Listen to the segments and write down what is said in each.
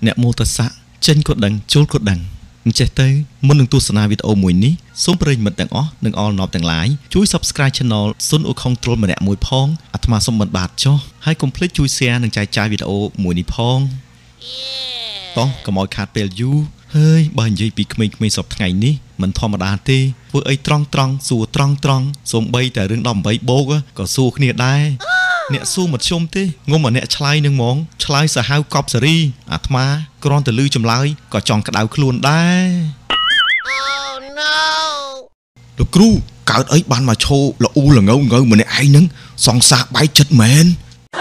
អ្នកមោទស័កចេញក៏ដឹងចូលក៏ដឹងអញ្ចេះទៅមុននឹងទស្សនាវីដេអូមួយនេះសូមប្រិយមិត្តទាំងអស់និងអល់ណប់ទាំងឡាយជួយ Subscribe Channel សុនអូខុងត្រូលម្នាក់មួយផងអាត្មាសូមមិនបាទចុះហើយកុំភ្លេចជួយ Share និងចែកចាយវីដេអូមួយនេះផងតោះកុំឲ្យខាតពេលយូរហើយបើនិយាយពីក្មេងៗសពថ្ងៃនេះមិនធម្មតាទេធ្វើអីត្រង់សួរត្រង់សូម្បីតែរឿង18បូកក៏សួរគ្នាដែរអ្នកសួរមធ្យមទេងុំអាអ្នកឆ្លើយនឹងហ្មងឆ្លើយសាហាវកប់សេរីអាត្មាគ្រាន់តែលឺចម្លើយក៏ចង់ក្តៅខ្លួនដែរ Oh no លោកគ្រូកើតអីបានមកឈោលអ៊ូលងើម្នាក់ឯងហ្នឹងសង្សារបែកចិត្តមែន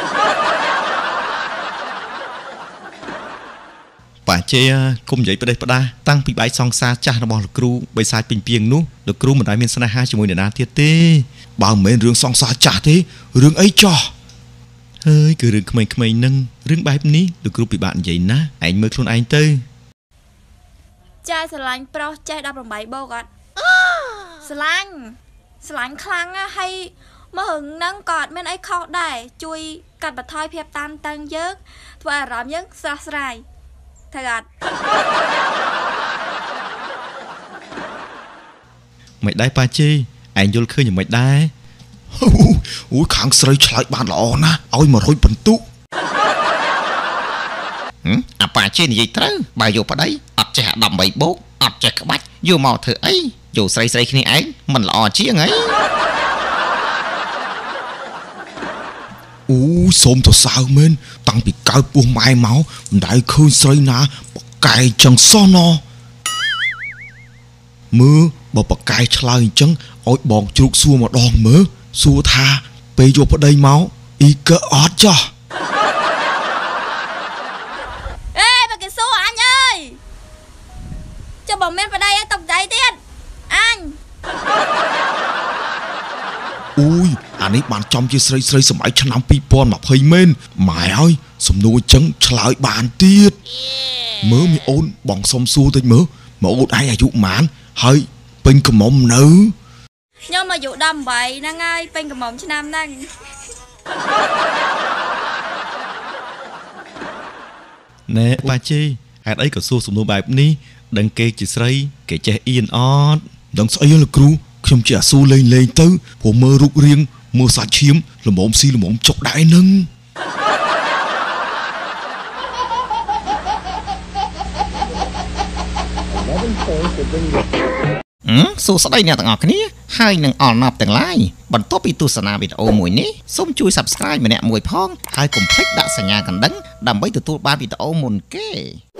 ប៉ាជេគុំនិយាយផ្ដេសផ្ដាសតាំងពីបែកសង្សារចាស់របស់លោកគ្រូបិសាចពេញពីងនោះលោកគ្រូមិនដែលមានស្នេហាជាមួយនរណាទៀតទេបើមិនមែនរឿងសង្សារចាស់ទេរឿងអីចោះហើយគឺរឿងក្មេងៗហ្នឹងរឿងបែបនេះលោកគ្រូពិបាកនិយាយណាឯងមើលខ្លួនឯងទៅចាយស្រឡាញ់ប្រុសចេះ18បូកអត់ស្រឡាញ់ខ្លាំងណាស់ហើយមករឿងហ្នឹងក៏អត់មានអីខុសដែរជួយកាត់បន្ថយភាពតានតឹងយើងធ្វើអារម្មណ៍យើងស្រស់ស្រាយត្រូវអត់មិនដែរប៉ាជេឯងយល់ឃើញយ៉ាងម៉េចដែរអូយខាងស្រីឆ្លើយបានល្អណាស់ឲ្យ100បន្ទុកអាប៉ាជេនិយាយត្រូវបើយកប្តីអត់ចេះ18បូកអត់ចេះក្បាច់យកមកធ្វើអីយកស្រីគ្នាឯងមិនល្អជាងហីអូសូមទៅសើមែនតាំងពីកើតពោះម៉ែមកមិនដែលឃើញស្រីណាបកែចឹងសោះណោះមើលបើបកែឆ្លើយអញ្ចឹងឲ្យបងជ្រូកសួរម្ដងមើលសួរថាពេលយកប្តីមកអ៊ីកើអត់ចោះអេបើគេសួរអញអើយចាំបើមានប្តីឲ្យຕົកដៃទៀតអញអូយអានេះបានចំជាស្រីសម័យឆ្នាំ2020មែនម៉ែហើយសំណួរអញ្ចឹងឆ្លើយបានទៀតមើលមីអូនបងសុំសួរតិចមើលមកអូនឯងអាយុប៉ុន្មានហើយពេញកំមុំនៅខ្ញុំអាយុ18ហ្នឹងហើយពេញកំមុំឆ្នាំហ្នឹងណែប៉ាជេហេតុអីក៏សួរសំណួរបែបនេះដឹងគេជាស្រីគេចេះអៀនអត់ដឹងស្អីលោកគ្រូខ្ញុំជាអាស៊ូលេងទៅព្រោះមើលរូបរាងមើលសាច់ឈាមល្មមស៊ីល្មមចុកដែរនឹងសួស្តីអ្នកទាំងអស់គ្នាហើយនឹងអល់ណាប់ទាំងឡាយបន្ទាប់ពីទស្សនាវីដេអូមួយនេះសូមជួយ Subscribe ម្នាក់មួយផងហើយកុំភ្លេចដាក់សញ្ញាកណ្ដឹងដើម្បីទទួលបានវីដេអូមុនគេ